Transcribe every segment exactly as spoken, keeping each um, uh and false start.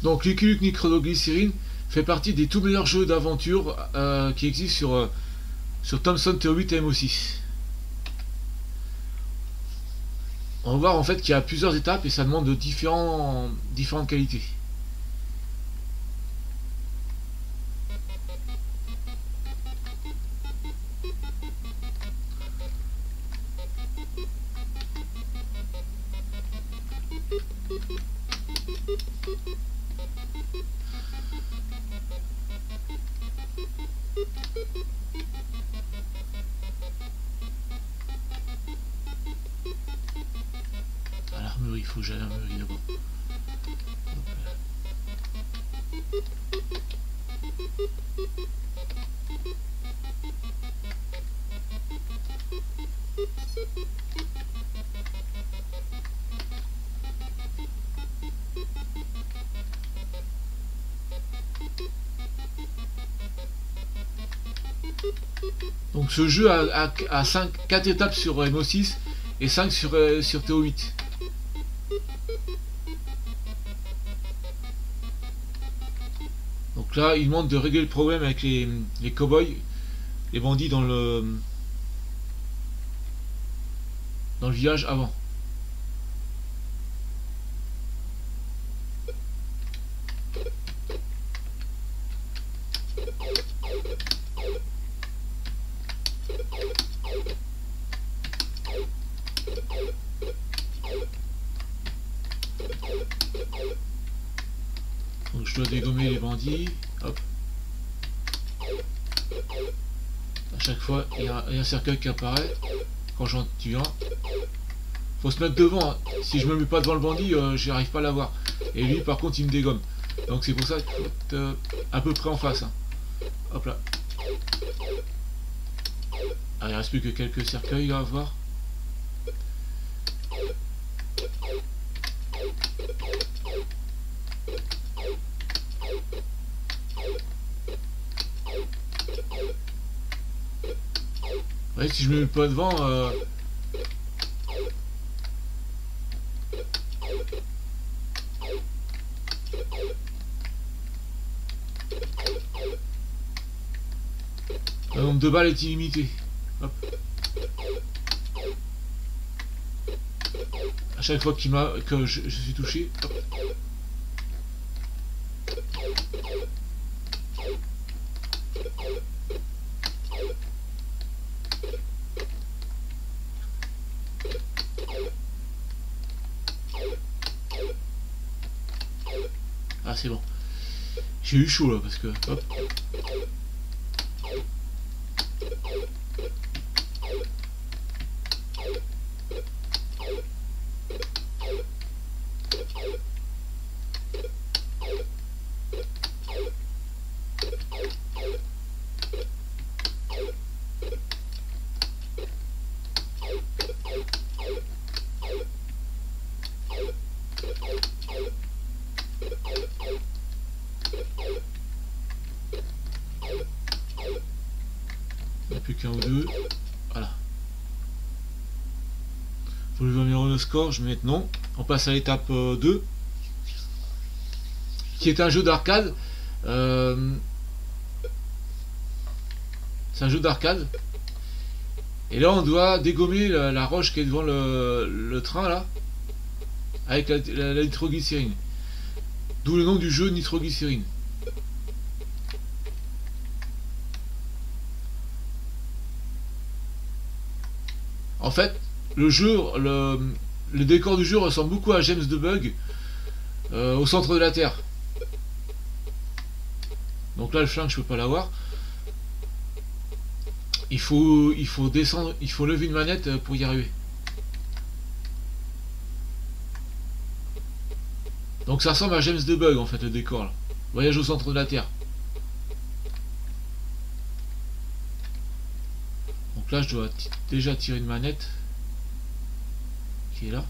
Donc Lucky Luke Nitroglycérine fait partie des tout meilleurs jeux d'aventure euh, qui existent sur, euh, sur Thomson T O huit et M O six. On va voir en fait qu'il y a plusieurs étapes et ça demande de différents, différentes qualités. À l'armurerie, il faut que j'aille à l'armurerie d'abord. Donc ce jeu a, a, a cinq, quatre étapes sur M O six et cinq sur, euh, sur T O huit. Donc là, il demande de régler le problème avec les, les cow-boys, les bandits dans le dans le village avant. Donc je dois dégommer les bandits. Hop. À chaque fois, il y, y a un cercueil qui apparaît. Quand j'en tue un. Faut se mettre devant. Hein. Si je me mets pas devant le bandit, euh, j'y arrive pas à l'avoir. Et lui, par contre, il me dégomme. Donc c'est pour ça qu'il faut être euh, à peu près en face. Hein. Hop là. Ah, il reste plus que quelques cercueils là à voir. Ouais, si je me mets pas devant, euh... le nombre de balles est illimité. Hop. À chaque fois qu'il m'a que je, je suis touché. Hop. Ah c'est bon. J'ai eu chaud là parce que. Hop. Il n'y a plus qu'un ou deux. Voilà. Faut lui améliorer le score, je vais mettre non. On passe à l'étape euh, deux. Qui est un jeu d'arcade. Euh, C'est un jeu d'arcade. Et là on doit dégommer la, la roche qui est devant le, le train là. Avec la, la, la nitroglycérine. D'où le nom du jeu nitroglycérine. En fait, le jeu, le, le décor du jeu ressemble beaucoup à James the Bug, euh, au centre de la Terre. Donc là, le flingue, je peux pas l'avoir. Il faut, il faut descendre, il faut lever une manette pour y arriver. Donc ça ressemble à James the Bug en fait, le décor là. Voyage au centre de la Terre. Donc là, je dois déjà tirer une manette qui est là.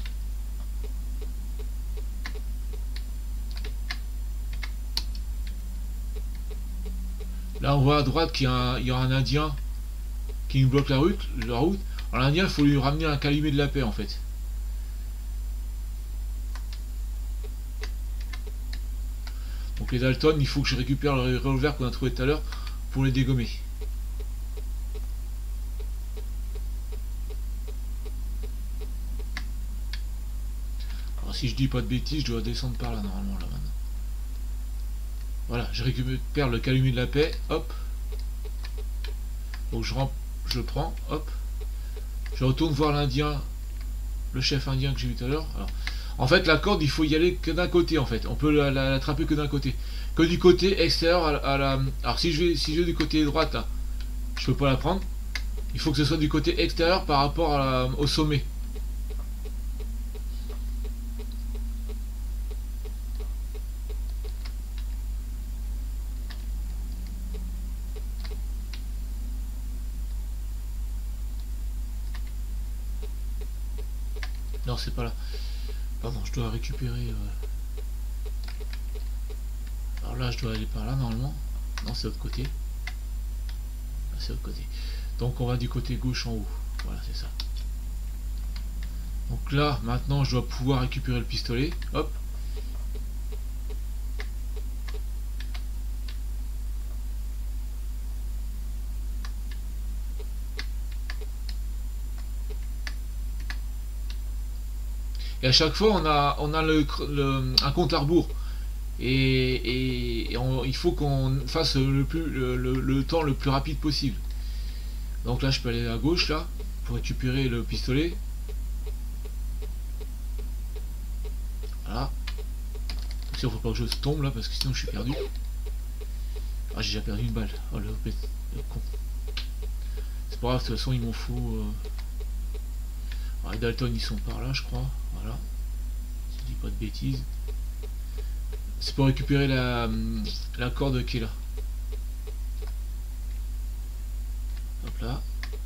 Là, on voit à droite qu'il y a un, il y a un Indien qui nous bloque la route. La route. Alors l'Indien, il faut lui ramener un calumet de la paix en fait. Donc les Dalton, il faut que je récupère le revolver qu'on a trouvé tout à l'heure pour les dégommer. Alors si je dis pas de bêtises, je dois descendre par là normalement là maintenant. Voilà, je récupère le calumet de la paix, hop. Donc je rentre, je prends, hop. Je retourne voir l'Indien, le chef indien que j'ai vu tout à l'heure. Alors, en fait, la corde, il faut y aller que d'un côté, en fait. On peut l'attraper que d'un côté. Que du côté extérieur à, à la... Alors, si je vais, si je vais du côté droite, là, je peux pas la prendre. Il faut que ce soit du côté extérieur par rapport à la, au sommet. Non, c'est pas là. Pardon, je dois récupérer... Euh... Alors là, je dois aller par là, normalement. Non, c'est l'autre côté. Ah, c'est l'autre côté. Donc, on va du côté gauche en haut. Voilà, c'est ça. Donc là, maintenant, je dois pouvoir récupérer le pistolet. Hop. Et à chaque fois, on a, on a le, le, un compte à rebours. Et, et, et on, il faut qu'on fasse le, plus, le, le, le temps le plus rapide possible. Donc là, je peux aller à gauche, là, pour récupérer le pistolet. Voilà. Il ne faut pas que je tombe, là, parce que sinon je suis perdu. Ah, j'ai déjà perdu une balle. Oh, le, le con. C'est pas grave, de toute façon, il m'en faut... Euh... Alors, les Dalton, ils sont par là, je crois. Voilà. Si je dis pas de bêtises. C'est pour récupérer la, la corde qui est là. Hop là.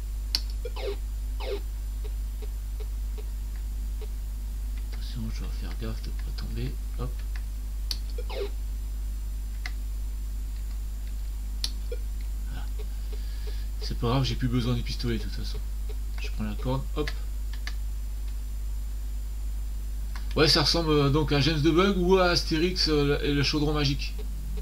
Attention, je dois faire gaffe de ne pas tomber. Hop. Voilà. C'est pas grave, j'ai plus besoin du pistolet de toute façon. Je prends la corde, hop. Ouais, ça ressemble euh, donc à James de Bug ou à Astérix euh, et le chaudron magique.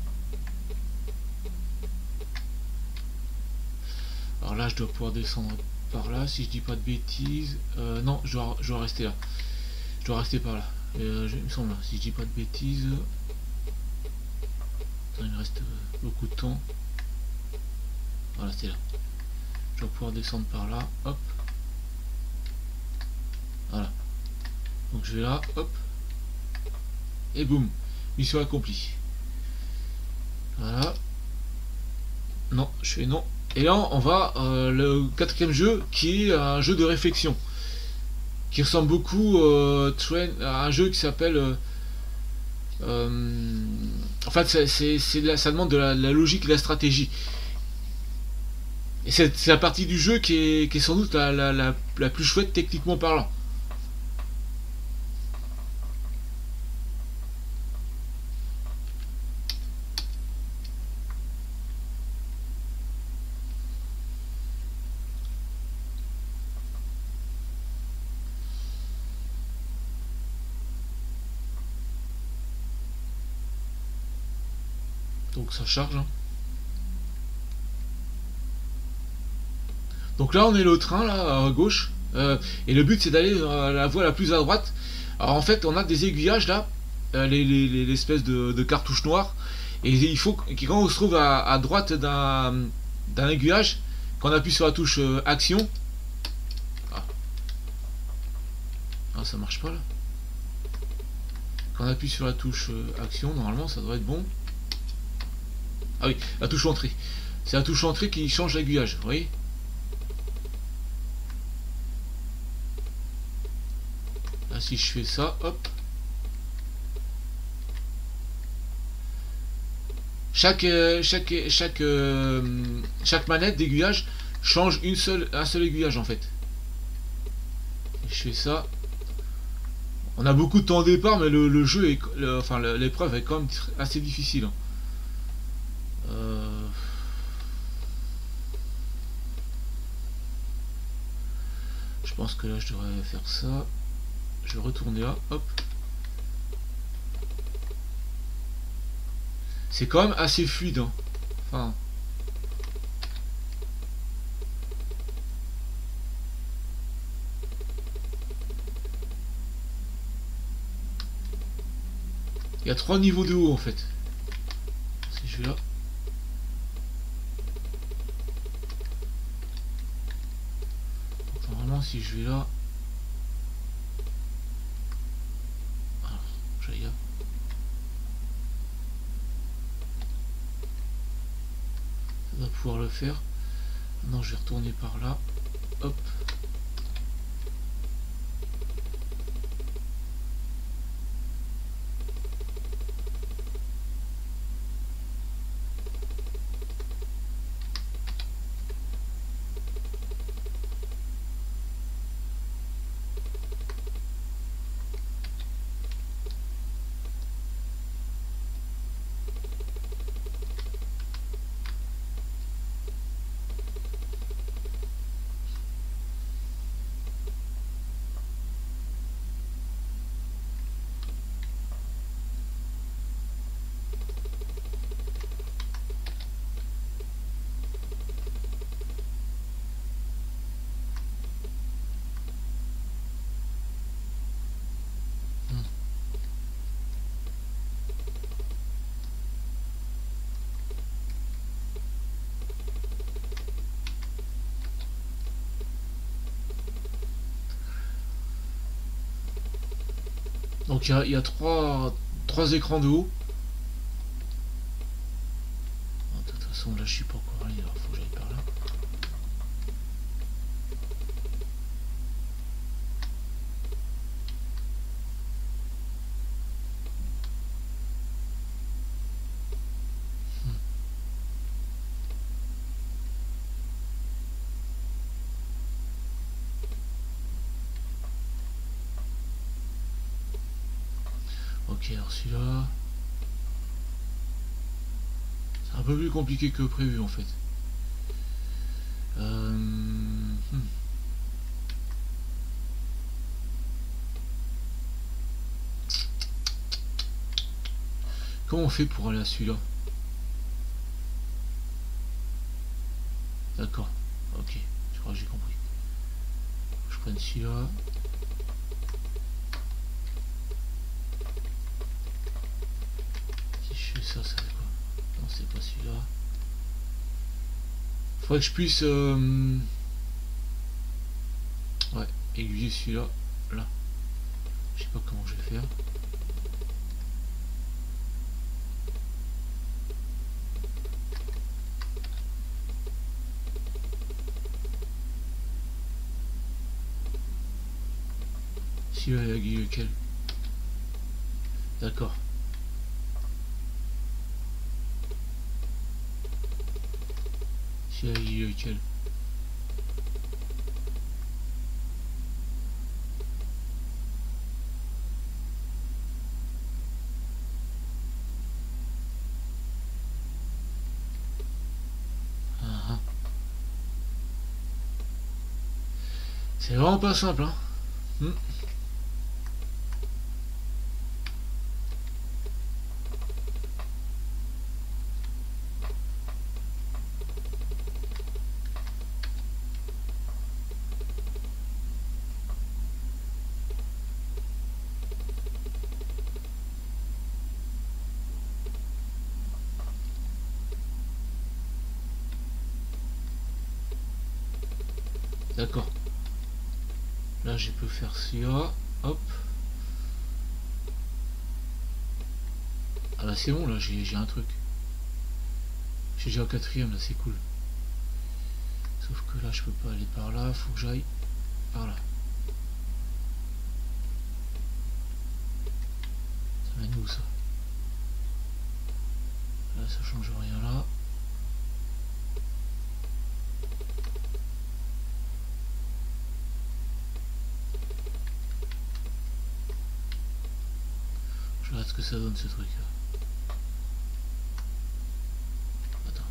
Alors là, je dois pouvoir descendre par là, si je dis pas de bêtises. Euh, non, je dois, je dois rester là. Je dois rester par là. Euh, je, il me semble, là, si je dis pas de bêtises. Attends, il me reste euh, beaucoup de temps. Voilà, c'est là. Je dois pouvoir descendre par là. Hop. Voilà. Donc je vais là, hop. Et boum. Mission accomplie. Voilà. Non, je fais non. Et là, on va euh, le quatrième jeu qui est un jeu de réflexion. Qui ressemble beaucoup euh, à un jeu qui s'appelle... Euh, euh, en fait, c'est, c'est, ça demande de la, la logique et de la stratégie. Et c'est la partie du jeu qui est, qui est sans doute la, la, la, la plus chouette techniquement parlant. Donc ça charge. Hein. Donc là on est le train là à gauche. Euh, et le but c'est d'aller à la voie la plus à droite. Alors en fait on a des aiguillages là. Euh, les, les, les, l'espèce de, de cartouche noire. Et il faut que quand on se trouve à, à droite d'un d'un aiguillage, quand on appuie sur la touche euh, action. Ah. ah ça marche pas là. Quand on appuie sur la touche euh, action, normalement ça devrait être bon. Ah oui, la touche entrée. C'est la touche entrée qui change l'aiguillage, vous voyez. Là, si je fais ça, hop. Chaque, euh, chaque, chaque, euh, chaque manette d'aiguillage change une seule, un seul aiguillage en fait. Et je fais ça. On a beaucoup de temps au départ, mais le, le jeu est, le, enfin l'épreuve est quand même assez difficile. Hein. Euh... Je pense que là je devrais faire ça. Je vais retourner là, hop. C'est quand même assez fluide, hein. Enfin... Il y a trois niveaux de haut en fait. Si je vais là. Donc, normalement si je vais là. Alors, j'aille là. Ça doit pouvoir le faire. Non, je vais retourner par là. Hop. Donc il y a, y a trois, trois écrans de haut. De toute façon là je suis pas encore allé, alors faut que j'aille par là. Hmm. Ok, alors celui-là... C'est un peu plus compliqué que prévu en fait. Euh... Hmm. Comment on fait pour aller à celui-là? D'accord, ok, je crois que j'ai compris. Je prends celui-là. Si je fais ça, ça fait quoi? Non, c'est pas celui-là. Faudrait que je puisse... Euh... Ouais, aiguiller celui-là. Là. Je sais pas comment je vais faire. Celui-là, il a aiguillé lequel? D'accord. Celui-là, il a aiguillé lequel? Ah, ah. C'est vraiment pas simple, hein. Hmm. D'accord. Là, je peux faire celui-là. Hop. Ah bah c'est bon, là, j'ai un truc. J'ai déjà au quatrième, là, c'est cool. Sauf que là, je peux pas aller par là. Faut que j'aille par là. Ça mène où, ça? Là, ça change rien, là. Je regarde ce que ça donne, ce truc là. Attends.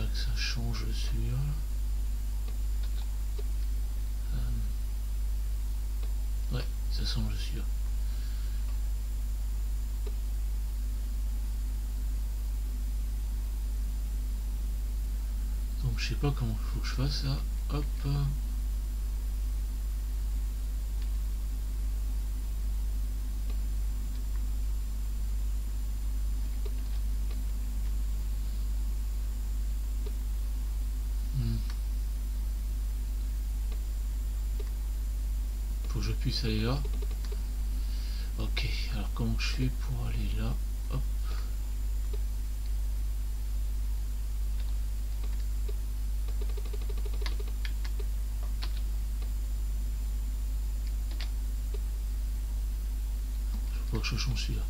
que ça change celui-là. Euh... Ouais, ça change celui-là. Donc je sais pas comment il faut que je fasse ça. Hop. Faut que je puisse aller là. Ok, alors comment je fais pour aller là? Hop. Je faut que je change celui-là.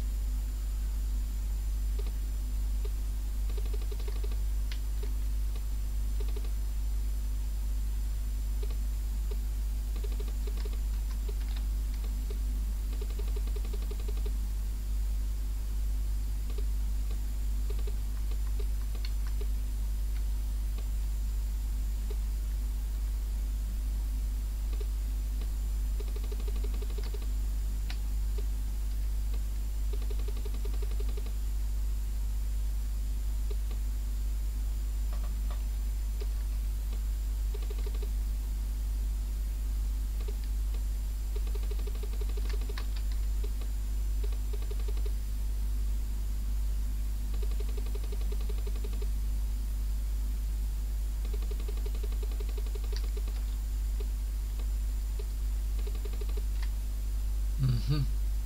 Mmh.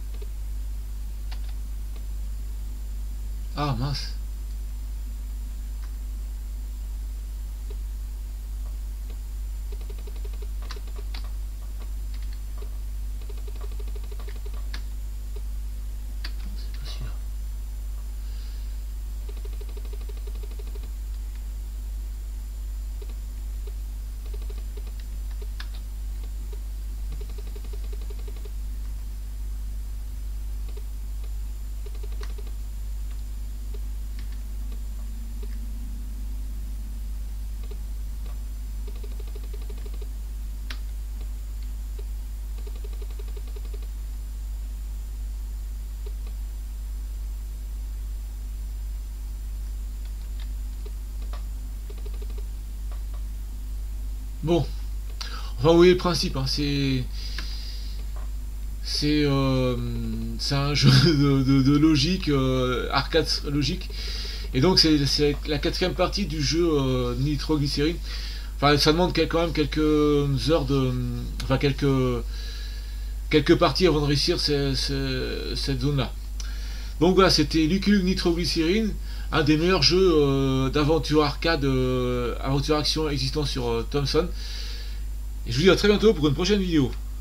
Ah mince. C'est pas celui-là. Bon, enfin vous voyez le principe, hein, c'est c'est euh, c'est un jeu de, de, de logique, euh, arcade logique, et donc c'est la quatrième partie du jeu euh, Nitroglycérine. Enfin, ça demande quand même quelques heures de, enfin quelques quelques parties avant de réussir ces, ces, cette zone-là. Donc voilà, c'était Lucky Luke Nitroglycérine, un des meilleurs jeux euh, d'aventure arcade, euh, aventure action existant sur euh, Thomson. Et je vous dis à très bientôt pour une prochaine vidéo.